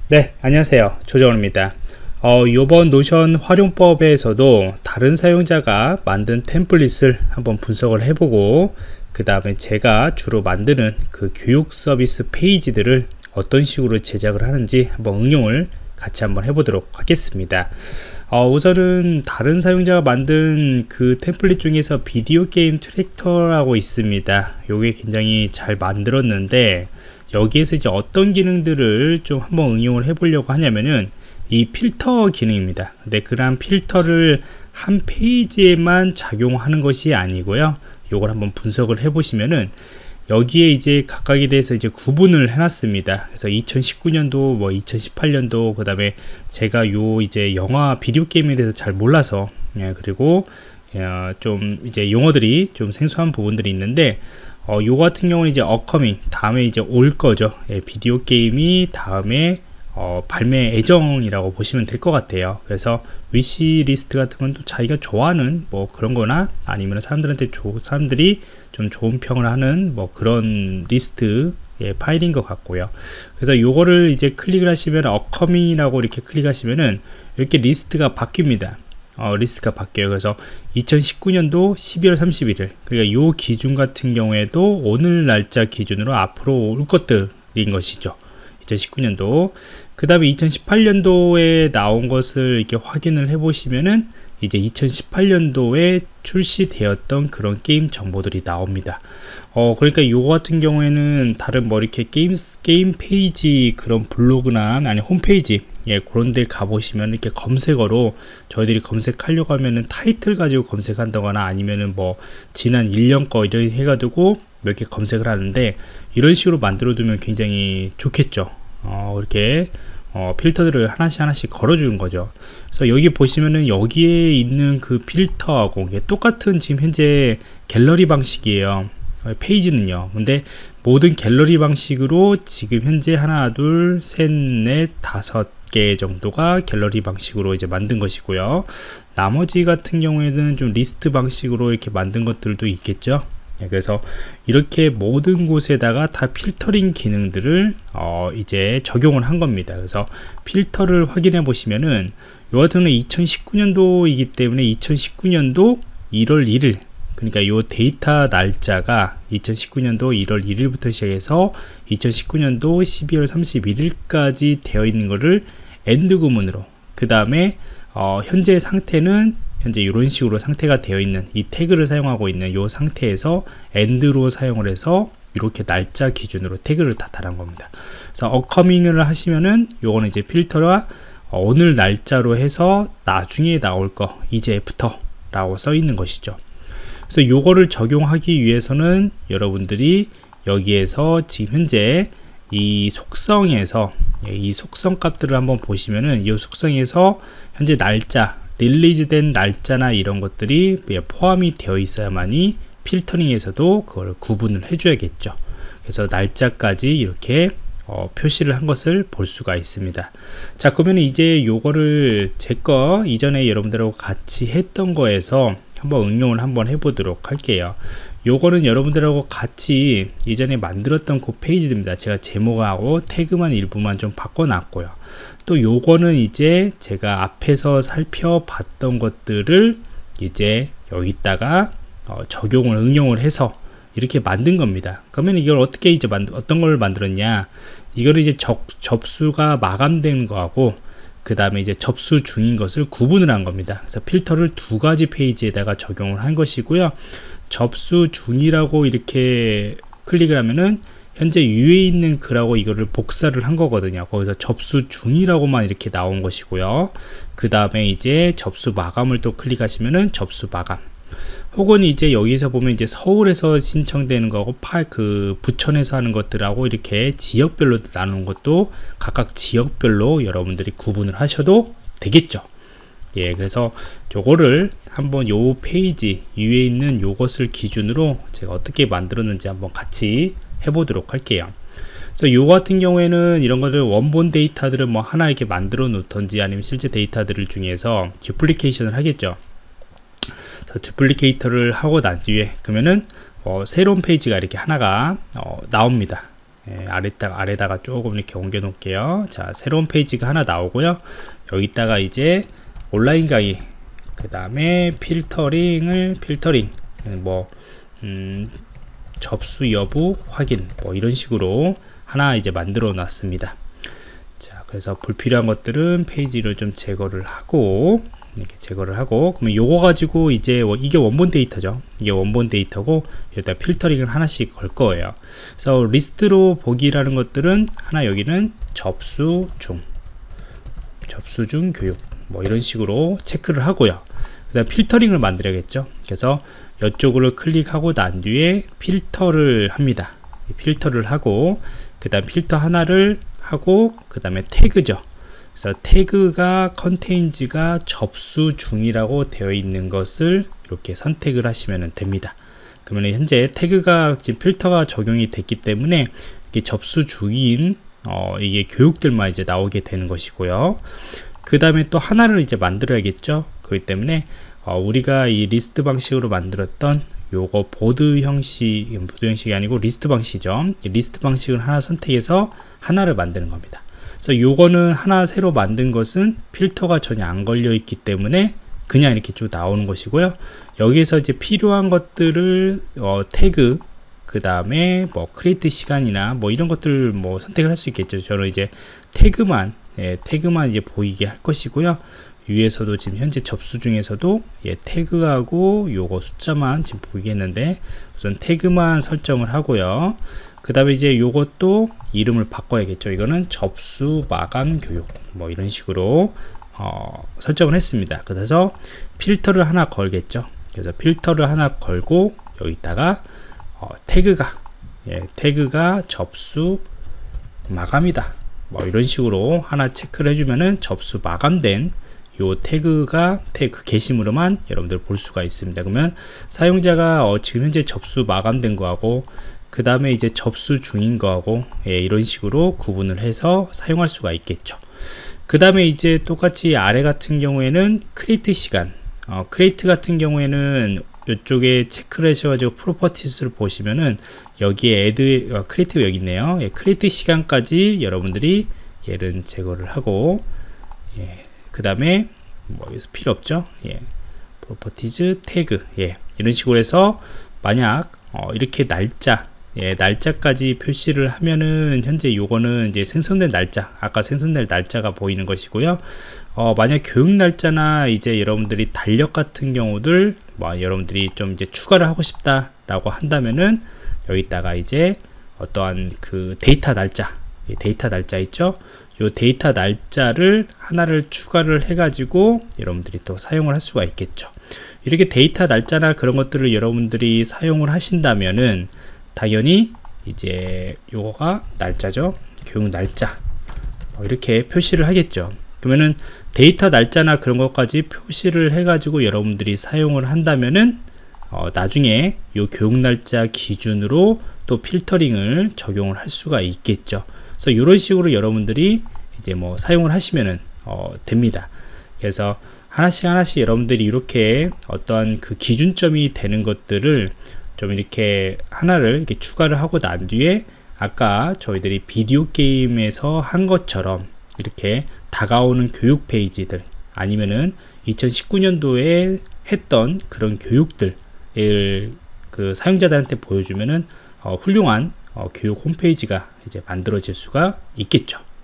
네, 안녕하세요. 조정원입니다. 이번 노션 활용법에서도 다른 사용자가 만든 템플릿을 한번 분석을 해보고, 그 다음에 제가 주로 만드는 그 교육 서비스 페이지들을 어떤 식으로 제작을 하는지 한번 응용을 같이 한번 해보도록 하겠습니다. 우선은 다른 사용자가 만든 그 템플릿 중에서 비디오 게임 트랙터라고 있습니다. 요게 굉장히 잘 만들었는데, 여기에서 이제 어떤 기능들을 좀 한번 응용을 해 보려고 하냐면은 이 필터 기능입니다. 근데 그런 필터를 한 페이지에만 작용하는 것이 아니고요, 요걸 한번 분석을 해 보시면은 여기에 이제 각각에 대해서 이제 구분을 해놨습니다. 그래서 2019년도, 뭐 2018년도, 그 다음에 제가 요 이제 영화 비디오 게임에 대해서 잘 몰라서, 그리고 좀 이제 용어들이 좀 생소한 부분들이 있는데, 요 같은 경우는 이제 upcoming, 다음에 이제 올 거죠. 비디오 게임이 다음에 발매 예정이라고 보시면 될 것 같아요. 그래서 위시 리스트 같은 건 또 자기가 좋아하는 뭐 그런 거나, 아니면 사람들이 좀 좋은 평을 하는 뭐 그런 리스트 파일인 것 같고요. 그래서 요거를 이제 클릭을 하시면 upcoming이라고 이렇게 클릭하시면은 이렇게 리스트가 바뀝니다. 리스트가 바뀌어요. 그래서 2019년도 12월 31일, 그러니까 요 기준 같은 경우에도 오늘 날짜 기준으로 앞으로 올 것들인 것이죠. 2019년도. 그 다음에 2018년도에 나온 것을 이렇게 확인을 해 보시면은 이제 2018년도에 출시되었던 그런 게임 정보들이 나옵니다. 그러니까 요거 같은 경우에는 다른 뭐 이렇게 게임 페이지 그런 블로그나 아니 홈페이지, 그런 데 가보시면 이렇게 검색어로 저희들이 검색하려고 하면은 타이틀 가지고 검색한다거나, 아니면은 뭐 지난 1년 거 이런 해가지고 몇 개 검색을 하는데, 이런 식으로 만들어 두면 굉장히 좋겠죠. 이렇게 필터들을 하나씩 걸어주는 거죠. 그래서 여기 보시면은 여기에 있는 그 필터하고 이게 똑같은 지금 현재 갤러리 방식이에요. 페이지는요. 근데 모든 갤러리 방식으로 지금 현재 하나, 둘, 셋, 넷, 5개 정도가 갤러리 방식으로 이제 만든 것이고요. 나머지 같은 경우에는 좀 리스트 방식으로 이렇게 만든 것들도 있겠죠. 그래서 이렇게 모든 곳에다가 다 필터링 기능들을 이제 적용을 한 겁니다. 그래서 필터를 확인해 보시면은 요 같은 경우는 2019년도이기 때문에 2019년도 1월 1일, 그러니까 요 데이터 날짜가 2019년도 1월 1일부터 시작해서 2019년도 12월 31일까지 되어 있는 거를 엔드 구문으로, 그 다음에 현재 상태는 현재 이런 식으로 상태가 되어 있는 이 태그를 사용하고 있는 이 상태에서 end로 사용을 해서 이렇게 날짜 기준으로 태그를 다 달한 겁니다. 그래서 upcoming을 하시면은 요거는 이제 필터가 오늘 날짜로 해서 나중에 나올 거, 이제 애프터 라고 써 있는 것이죠. 그래서 요거를 적용하기 위해서는 여러분들이 여기에서 지금 현재 이 속성에서 이 속성 값들을 한번 보시면은 이 속성에서 현재 날짜, 릴리즈된 날짜나 이런 것들이 포함이 되어 있어야만이 필터링에서도 그걸 구분을 해줘야겠죠. 그래서 날짜까지 이렇게 표시를 한 것을 볼 수가 있습니다. 자, 그러면 이제 요거를 제 거 이전에 여러분들하고 같이 했던 거에서 한번 응용을 한번 해보도록 할게요. 요거는 여러분들하고 같이 이전에 만들었던 그 페이지입니다. 제가 제목하고 태그만 일부만 좀 바꿔놨고요. 또 요거는 이제 제가 앞에서 살펴봤던 것들을 이제 여기다가 적용을 응용을 해서 이렇게 만든 겁니다. 그러면 이걸 어떻게 이제 어떤 걸 만들었냐, 이거를 이제 접수가 마감된 거하고 그 다음에 이제 접수 중인 것을 구분을 한 겁니다. 그래서 필터를 두 가지 페이지에다가 적용을 한 것이고요. 접수 중이라고 이렇게 클릭을 하면은 현재 위에 있는 글하고 이거를 복사를 한 거거든요. 거기서 접수 중이라고만 이렇게 나온 것이고요. 그 다음에 이제 접수 마감을 또 클릭하시면은 접수 마감, 혹은 이제 여기서 보면 이제 서울에서 신청되는 거하고 부천에서 하는 것들하고 이렇게 지역별로 나누는 것도 각각 지역별로 여러분들이 구분을 하셔도 되겠죠. 그래서 요거를 한번 요 페이지 위에 있는 요것을 기준으로 제가 어떻게 만들었는지 한번 같이 해보도록 할게요. 그래서 요 같은 경우에는 이런 것들 원본 데이터들을 뭐 하나 이렇게 만들어 놓던지, 아니면 실제 데이터들을 중에서 듀플리케이션을 하겠죠. 듀플리케이터를 하고 난 뒤에 그러면은 새로운 페이지가 이렇게 하나가 나옵니다. 아래다가 조금 이렇게 옮겨 놓을게요. 자, 새로운 페이지가 하나 나오고요. 여기다가 이제 온라인 강의, 그 다음에 필터링, 뭐 접수 여부 확인, 뭐 이런 식으로 하나 이제 만들어 놨습니다. 자, 그래서 불필요한 것들은 페이지를 좀 제거를 하고, 이렇게 제거를 하고, 그러면 요거 가지고 이제 이게 원본 데이터죠. 이게 원본 데이터고, 여기다 필터링을 하나씩 걸 거예요. 그래서 리스트로 보기라는 것들은 하나, 여기는 접수 중 교육, 뭐 이런 식으로 체크를 하고요. 그 다음 필터링을 만들어야겠죠. 그래서 이쪽으로 클릭하고 난 뒤에 필터를 합니다. 필터를 하고, 그 다음 필터 하나를 하고, 그 다음에 태그죠. 그래서 태그가 컨테인즈가 접수 중이라고 되어 있는 것을 이렇게 선택을 하시면 됩니다. 그러면 현재 태그가 지금 필터가 적용이 됐기 때문에 이게 접수 중인 이게 교육들만 이제 나오게 되는 것이고요. 그 다음에 또 하나를 이제 만들어야겠죠. 그렇기 때문에 우리가 이 리스트 방식으로 만들었던 요거 보드 형식이 아니고 리스트 방식이죠. 리스트 방식을 하나 선택해서 하나를 만드는 겁니다. 그래서 요거는 하나 새로 만든 것은 필터가 전혀 안 걸려 있기 때문에 그냥 이렇게 쭉 나오는 것이고요. 여기서 이제 필요한 것들을 태그, 그 다음에 뭐 크리에이트 시간이나 뭐 이런 것들 뭐 선택을 할 수 있겠죠. 저는 이제 태그만 이제 보이게 할 것이고요. 위에서도 지금 현재 접수 중에서도 태그하고 요거 숫자만 지금 보이겠는데, 우선 태그만 설정을 하고요. 그 다음에 이제 요것도 이름을 바꿔야겠죠. 이거는 접수 마감 교육, 뭐 이런 식으로 설정을 했습니다. 그래서 필터를 하나 걸겠죠. 그래서 필터를 하나 걸고 여기다가 태그가 접수 마감이다, 뭐 이런 식으로 하나 체크를 해주면은 접수 마감된 요 태그 게시물로만 여러분들 볼 수가 있습니다. 그러면 사용자가 지금 현재 접수 마감된 거하고, 그 다음에 이제 접수 중인 거하고 이런 식으로 구분을 해서 사용할 수가 있겠죠. 그 다음에 이제 똑같이 아래 같은 경우에는 크리에이트 시간, 크리에이트 같은 경우에는 이쪽에 체크를 하셔가지고 프로퍼티스를 보시면은 여기에 크리에이트가 여기 있네요. 크리에이트 시간까지 여러분들이 얘를 제거를 하고, 그 다음에 뭐 여기서 필요 없죠. 프로퍼티즈 태그, 이런 식으로 해서 만약 이렇게 날짜까지 표시를 하면은 현재 요거는 이제 생성된 날짜, 아까 생성된 날짜가 보이는 것이고요. 만약 교육 날짜나 이제 여러분들이 달력 같은 경우들 여러분들이 좀 이제 추가를 하고 싶다라고 한다면은 여기다가 이제 어떠한 그 데이터 날짜 있죠. 요 데이터 날짜를 하나를 추가를 해 가지고 여러분들이 또 사용을 할 수가 있겠죠. 이렇게 데이터 날짜나 그런 것들을 여러분들이 사용을 하신다면은 당연히 이제 요거가 날짜죠. 교육 날짜 이렇게 표시를 하겠죠. 그러면은 데이터 날짜나 그런 것까지 표시를 해 가지고 여러분들이 사용을 한다면은 나중에 요 교육 날짜 기준으로 또 필터링을 적용을 할 수가 있겠죠. 그래서 이런 식으로 여러분들이 이제 뭐 사용을 하시면은 됩니다. 그래서 하나씩 여러분들이 이렇게 어떠한 그 기준점이 되는 것들을 좀 이렇게 하나를 이렇게 추가를 하고 난 뒤에 아까 저희들이 비디오 게임에서 한 것처럼 이렇게 다가오는 교육 페이지들, 아니면은 2019년도에 했던 그런 교육들을 그 사용자들한테 보여주면은 훌륭한 교육 홈페이지가 이제 만들어질 수가 있겠죠.